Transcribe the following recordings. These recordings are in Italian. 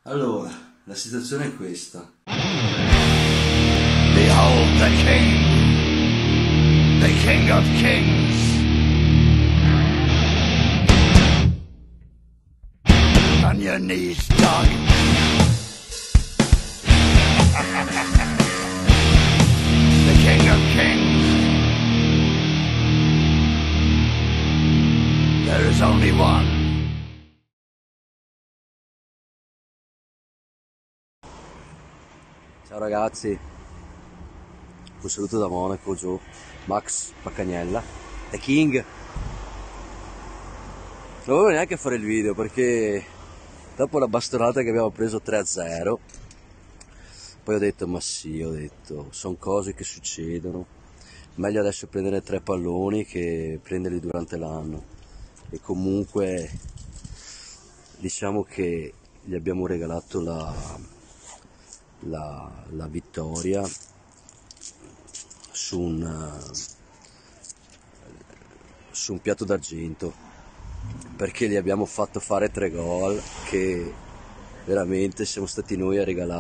Allora, la situazione è questa. Behold the King of Kings. On your knees, dog. The King of Kings. There is only one. Ciao ragazzi, un saluto da Monaco, giù, Max Paccagnella, The King. Non volevo neanche fare il video perché dopo la bastonata che abbiamo preso 3-0, poi ho detto ma sì, sono cose che succedono, meglio adesso prendere 3 palloni che prenderli durante l'anno. E comunque diciamo che gli abbiamo regalato la vittoria su un piatto d'argento, perché gli abbiamo fatto fare 3 gol che veramente siamo stati noi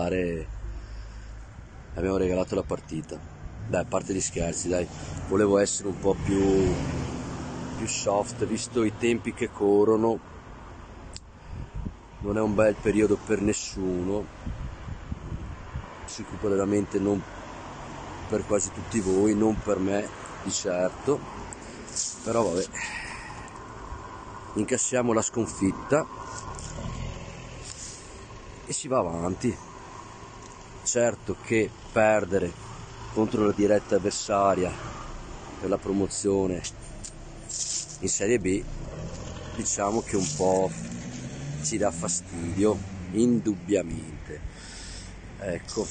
abbiamo regalato la partita. Dai, a parte gli scherzi, dai, volevo essere un po' più soft, visto i tempi che corrono. Non è un bel periodo per nessuno, sicuramente non per quasi tutti voi, non per me di certo, però vabbè, incassiamo la sconfitta e si va avanti. Certo che perdere contro la diretta avversaria per la promozione in Serie B, diciamo che un po' ci dà fastidio, indubbiamente. Ecco,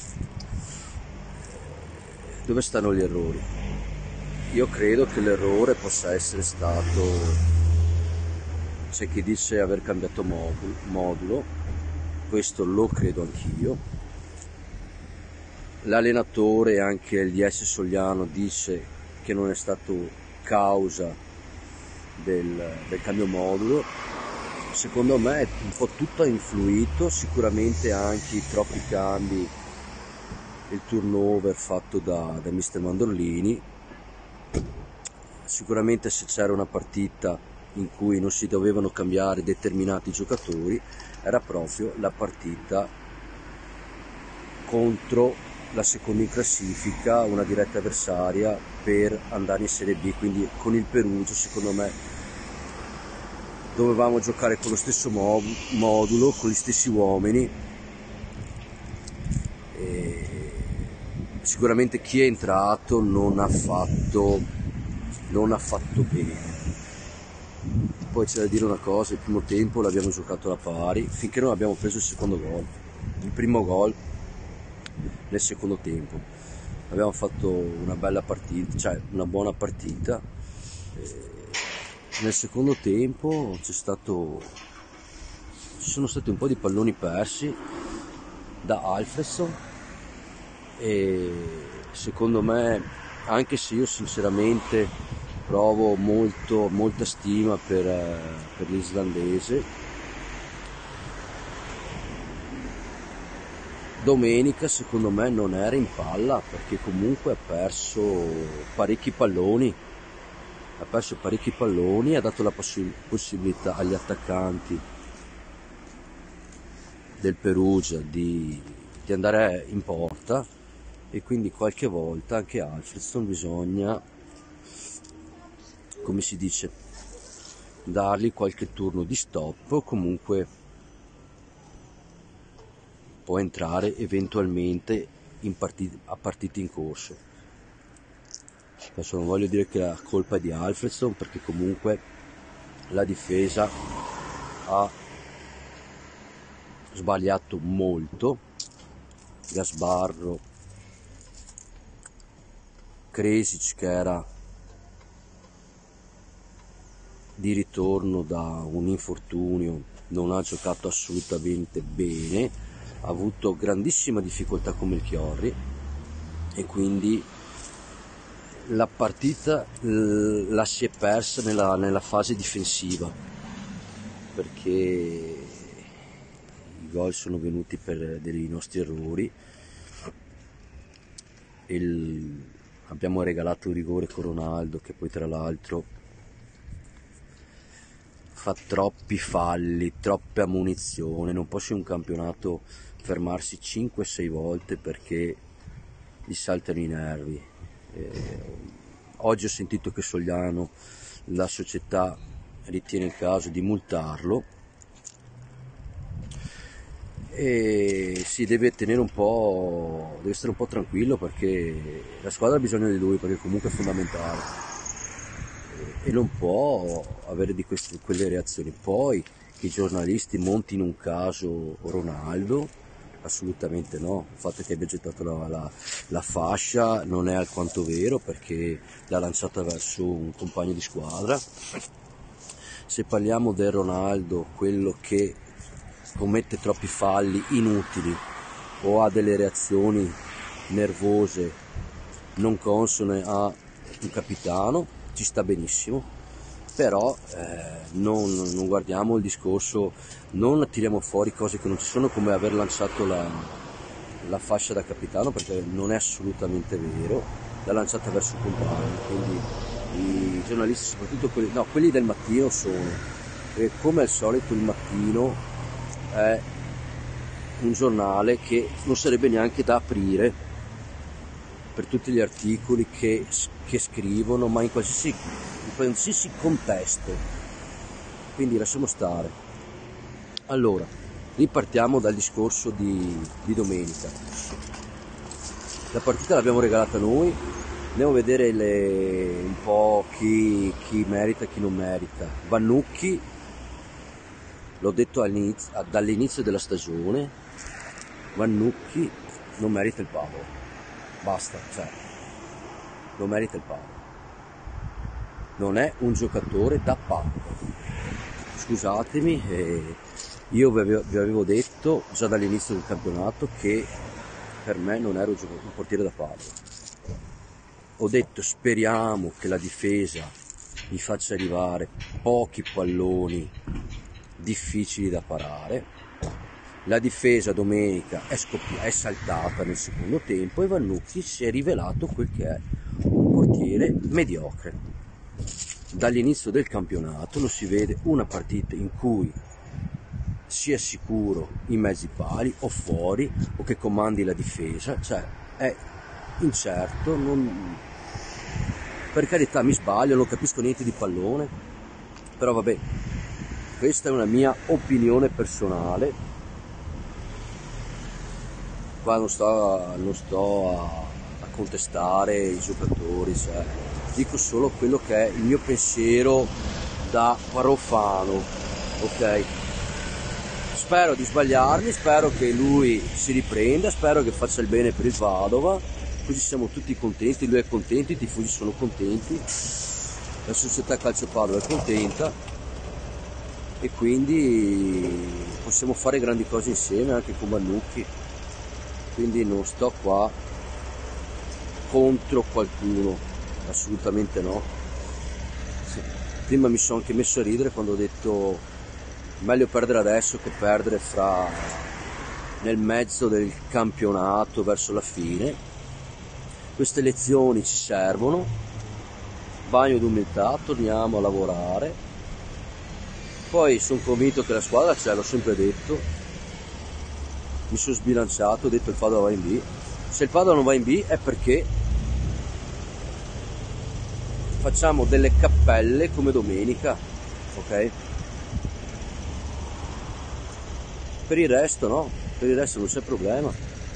dove stanno gli errori? Io credo che l'errore possa essere stato, c'è chi dice aver cambiato modulo, questo lo credo anch'io. L'allenatore, anche il DS Sogliano, dice che non è stato causa del cambio modulo. Secondo me un po' tutto ha influito, sicuramente anche i troppi cambi, il turnover fatto da mister Mandorlini. Sicuramente se c'era una partita in cui non si dovevano cambiare determinati giocatori, era proprio la partita contro la seconda in classifica, una diretta avversaria per andare in Serie B, quindi con il Perugia secondo me dovevamo giocare con lo stesso modulo, con gli stessi uomini. E sicuramente chi è entrato non ha fatto bene. Poi c'è da dire una cosa: il primo tempo l'abbiamo giocato alla pari finché non abbiamo preso il secondo gol, il primo gol nel secondo tempo. Abbiamo fatto una bella partita, cioè una buona partita. Nel secondo tempo ci sono stati un po' di palloni persi da Alfredson e secondo me, anche se io sinceramente provo molta stima per l'islandese, domenica secondo me non era in palla, perché comunque ha perso parecchi palloni, ha dato la possibilità agli attaccanti del Perugia di andare in porta, e quindi qualche volta anche Alfredson bisogna, come si dice, dargli qualche turno di stop, o comunque può entrare eventualmente a partite in corso. Adesso non voglio dire che la colpa è di Alfredson, perché comunque la difesa ha sbagliato molto. Gasbarro, Kresic, che era di ritorno da un infortunio, non ha giocato assolutamente bene, ha avuto grandissima difficoltà con Melchiorri, e quindi la partita la si è persa nella fase difensiva, perché i gol sono venuti per dei nostri errori. Abbiamo regalato il rigore con Ronaldo, che poi tra l'altro fa troppi falli, troppe ammonizioni. Non può in un campionato fermarsi 5-6 volte perché gli saltano i nervi. Oggi ho sentito che Sogliano, la società, ritiene il caso di multarlo e si deve tenere deve essere un po' tranquillo, perché la squadra ha bisogno di lui, perché comunque è fondamentale e non può avere quelle reazioni. Poi che i giornalisti montino un caso Ronaldo, assolutamente no. Il fatto che abbia gettato la fascia non è alquanto vero, perché l'ha lanciata verso un compagno di squadra. Se parliamo del Ronaldo, quello che commette troppi falli inutili o ha delle reazioni nervose non consone a un capitano, ci sta benissimo, però non guardiamo il discorso, non tiriamo fuori cose che non ci sono, come aver lanciato la fascia da capitano, perché non è assolutamente vero, l'ha lanciata verso un compagno. Quindi i giornalisti, soprattutto quelli del mattino, perché come al solito il mattino è un giornale che non sarebbe neanche da aprire per tutti gli articoli che scrivono, ma in qualsiasi contesto. Quindi lasciamo stare. Allora, ripartiamo dal discorso di domenica. La partita l'abbiamo regalata noi, andiamo a vedere un po' chi merita e chi non merita. Vannucchi, l'ho detto dall'inizio della stagione, Vannucchi non merita il Padova, basta, non merita il Padova, non è un giocatore da Padova, scusatemi, io vi avevo detto già dall'inizio del campionato che per me non era un portiere da Padova. Ho detto speriamo che la difesa gli faccia arrivare pochi palloni difficili da parare. La difesa domenica è saltata nel secondo tempo e Vannucchi si è rivelato quel che è, un portiere mediocre. Dall'inizio del campionato non si vede una partita in cui sia sicuro in mezzi pali o fuori, o che comandi la difesa, è incerto. Per carità, mi sbaglio, non capisco niente di pallone, però vabbè, questa è una mia opinione personale. Qua non sto a contestare i giocatori, dico solo quello che è il mio pensiero da profano, ok? Spero di sbagliarmi, spero che lui si riprenda, spero che faccia il bene per il Padova, così siamo tutti contenti, lui è contento, i tifosi sono contenti, la società Calcio Padova è contenta e quindi possiamo fare grandi cose insieme anche con Vannucchi. Quindi non sto qua contro qualcuno, assolutamente no. Prima mi sono anche messo a ridere quando ho detto meglio perdere adesso che perdere nel mezzo del campionato verso la fine. Queste lezioni ci servono, bagno d'umiltà, torniamo a lavorare. Poi sono convinto che la squadra c'è, l'ho sempre detto. Mi sono sbilanciato, ho detto il Padova va in B. Se il Padova non va in B è perché facciamo delle cappelle come domenica, ok? Per il resto no, per il resto non c'è problema.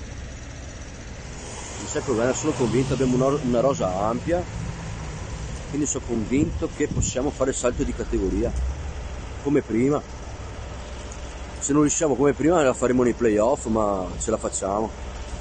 Non c'è problema, sono convinto, abbiamo una rosa ampia, quindi sono convinto che possiamo fare il salto di categoria come prima. Se non riusciamo come prima la faremo nei playoff, ma ce la facciamo.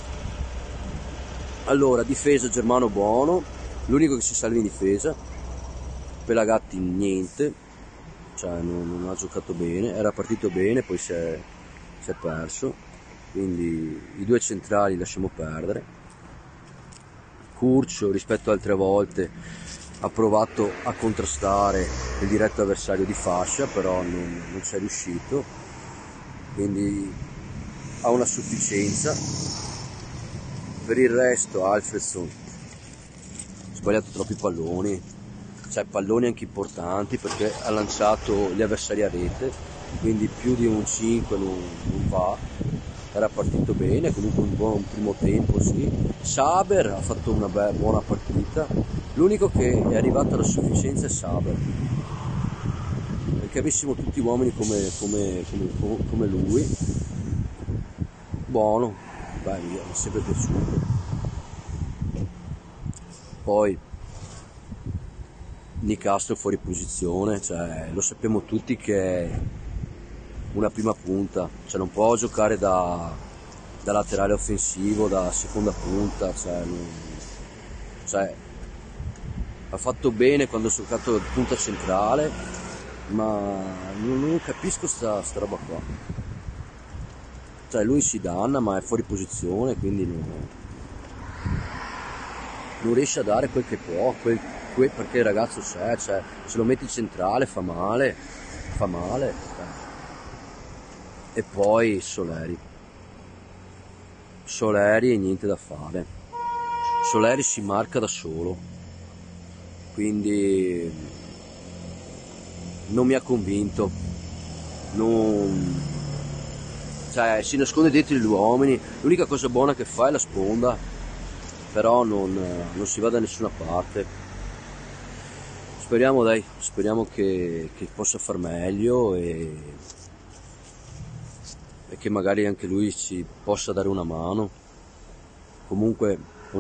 Allora, difesa Germano buono, l'unico che si salva in difesa. Pelagatti niente, non ha giocato bene, era partito bene, poi si è perso, quindi i due centrali lasciamo perdere. Curcio rispetto a altre volte ha provato a contrastare il diretto avversario di fascia, però non ci è riuscito. Quindi ha una sufficienza. Per il resto Alfredson ha sbagliato troppi palloni, cioè palloni anche importanti, perché ha lanciato gli avversari a rete, quindi più di un 5 non va. Era partito bene, comunque un buon primo tempo, sì. Saber ha fatto una buona partita, l'unico che è arrivato alla sufficienza è Saber, perché avessimo tutti uomini come lui, buono, beh, mi è sempre piaciuto. Poi Nicastro fuori posizione, cioè lo sappiamo tutti che è una prima punta, cioè non può giocare da laterale offensivo, da seconda punta, cioè ha fatto bene quando ha giocato da punta centrale, ma non capisco sta roba qua. Cioè lui si danna, ma è fuori posizione, quindi non riesce a dare quel che può, perché il ragazzo c'è, cioè, se lo metti centrale fa male. E poi Soleri e niente da fare. Soleri si marca da solo, quindi non mi ha convinto, cioè si nasconde dietro gli uomini, l'unica cosa buona che fa è la sponda, però non si va da nessuna parte. Speriamo che possa far meglio e che magari anche lui ci possa dare una mano. Comunque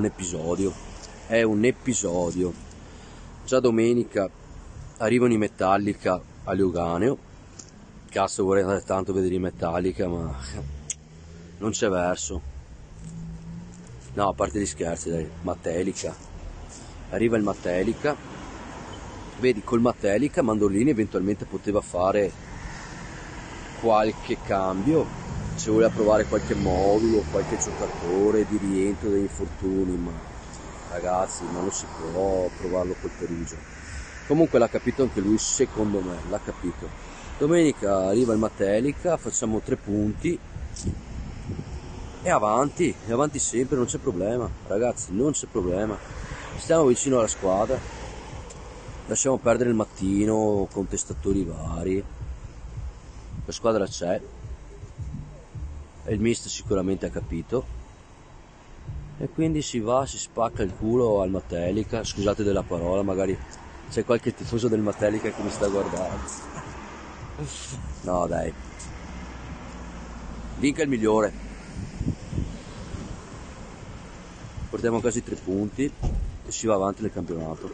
è un episodio. Già domenica arrivano i Metallica a Leuganeo. Cazzo, vorrei andare tanto a vedere i Metallica, ma non c'è verso. No, a parte gli scherzi, dai, Metallica. Arriva il Metallica. Vedi, col Metallica Mandolini eventualmente poteva fare qualche cambio, se voleva provare qualche modulo, qualche giocatore di rientro degli infortuni, ma ragazzi, ma non si può provarlo col Perugia. Comunque l'ha capito anche lui, secondo me, l'ha capito. Domenica arriva il Metallica, facciamo 3 punti e avanti sempre, non c'è problema, ragazzi, non c'è problema. Stiamo vicino alla squadra, lasciamo perdere il mattino, contestatori vari. La squadra c'è e il mister sicuramente ha capito, e quindi si spacca il culo al Metallica. Scusate della parola, magari c'è qualche tifoso del Metallica che mi sta guardando. No dai, vinca il migliore, portiamo quasi 3 punti e si va avanti nel campionato.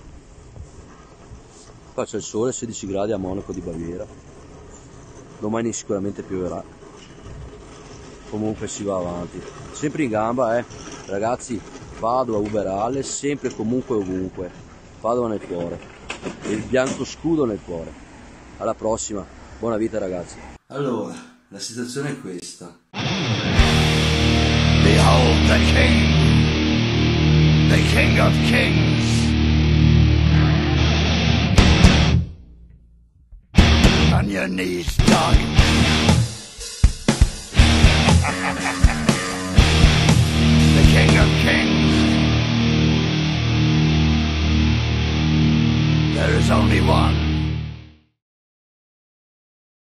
Qua c'è il sole, 16 gradi a Monaco di Baviera. Domani sicuramente pioverà. Comunque si va avanti, sempre in gamba, ragazzi. Padova, Uberale, sempre, comunque, ovunque. Padova nel cuore e il bianco scudo nel cuore. Alla prossima, buona vita ragazzi. Allora, la situazione è questa. Behold the King of Kings. On your knees, dog. The King of Kings. There is only one.